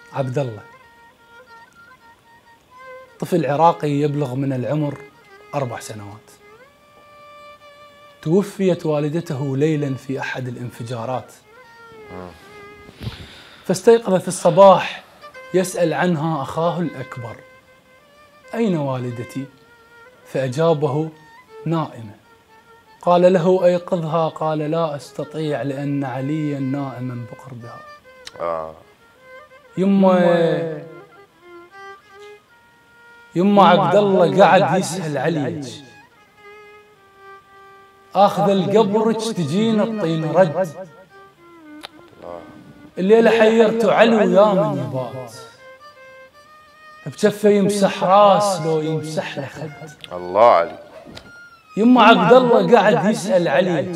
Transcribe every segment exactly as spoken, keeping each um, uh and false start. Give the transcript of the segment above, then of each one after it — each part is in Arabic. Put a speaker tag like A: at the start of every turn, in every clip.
A: عبد الله طفل عراقي يبلغ من العمر أربع سنوات. توفيت والدته ليلا في أحد الانفجارات، فاستيقظ في الصباح يسأل عنها أخاه الأكبر: أين والدتي؟ فأجابه: نائمة. قال له: أيقظها. قال: لا أستطيع لأن عليا نائما بقربها. آه. يما يما عبد الله قاعد يسأل عليك، آخذ القبرك تجينا الطين رد. الليلة حيرته علي ويا من يبات، بجفه يمسح راس لو يمسح له خد.
B: الله عليك.
A: يما عبد الله قاعد يسأل عليك،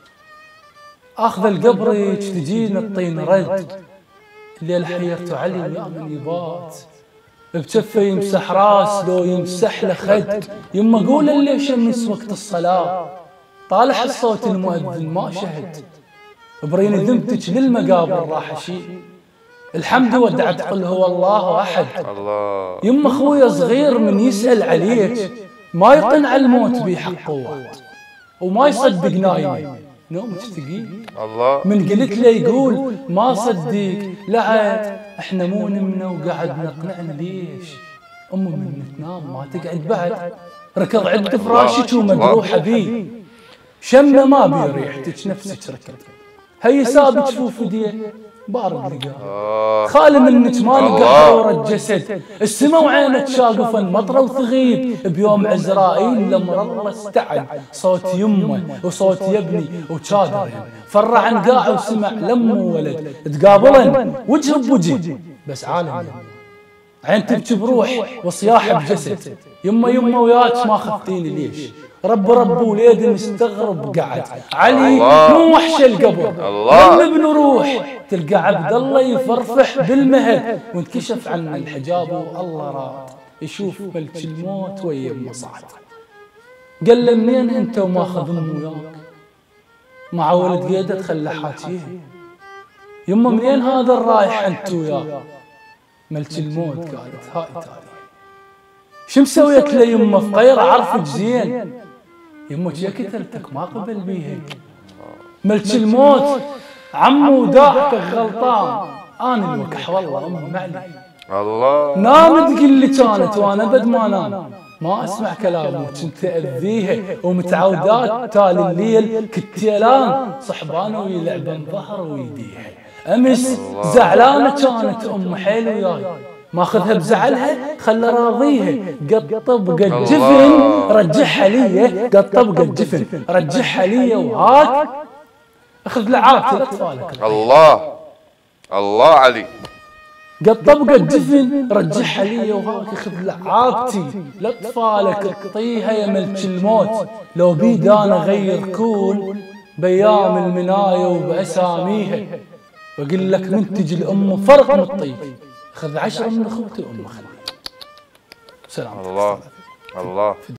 A: آخذ القبرك تجينا الطين رد. الليلة حيرته علي ويا من يبات، بجفه يمسح راس لو يمسح له خد. يما قول ليش امس وقت الصلاة طالع الصوت المؤذن ما شهد، برين ذمتك للمقابر راح اشيل. الحمد ودعت قل هو الله احد. الله. يما اخويا صغير من يسأل عليك ما يقنع الموت بيه حق ووعد، وما يصدق نايم نومك ثقيل. الله. من قلت له يقول ما صدق، لا احنا مو نمنا وقعد نقنعنا. ليش؟ امه من تنام ما تقعد بعد، ركض عند فراشك ومجروحه بيه، شمه ما بي ريحتك نفسك ركض، هي سابك شوف ديه بارد لقاه. خالي منك ما لقى دور الجسد، السما وعينك شاقفا مطره وثغيب. بيوم عزرائيل لما الله استعد صوت يمه وصوت يبني وشادرين، فر عن قاع وسمع لم وولد تقابلن وجه بوجه، بس عالم عين تبكي بروح وصياح بجسد. يما يما وياك ما خفتيني ليش؟ رب رب وليد مستغرب قعد، علي مو وحش القبر لما بنروح تلقى عبد الله يفرفح بالمهد، وانكشف عن الحجاب والله راد يشوف ملك الموت ويا يمه صعد. قال له: منين انت وماخذ امه وياك؟ مع ولد قيده تخلى حاكيه. يما منين هذا الرايح انت وياه؟ ملك الموت. قالت: هاي تالي. شو مسويت له يمه فقيره عرفك زين؟ يمك يا كثرتك ما قبل بيها. ملك الموت عمو وداعتك غلطان، انا الوكح والله امي معلي. الله. نام تقول لي كانت وانا بد ما نام ما اسمع كلامه، كنت اذيها ومتعودات تالي الليل كتيلان صحبانه ويلعبن ظهر ويديها. امس زعلانه كانت ام حيل وياي، ماخذها بزعلها خلى راضيها، قد طبق الجفن رجعها لي، قد طبق الجفن رجعها لي، وهاك اخذ لعابتي لاطفالك.
B: الله الله عليك.
A: قد طبق الجفن رجعها لي، وهاك اخذ لعابتي لاطفالك، اعطيها يا ملك الموت. لو بيد انا غير كون بايام المنايه وباساميها، واقول لك منتج الام فرق من الطيف، خذ عشرة من اخوتي وام خلي. سلام.
B: الله الله.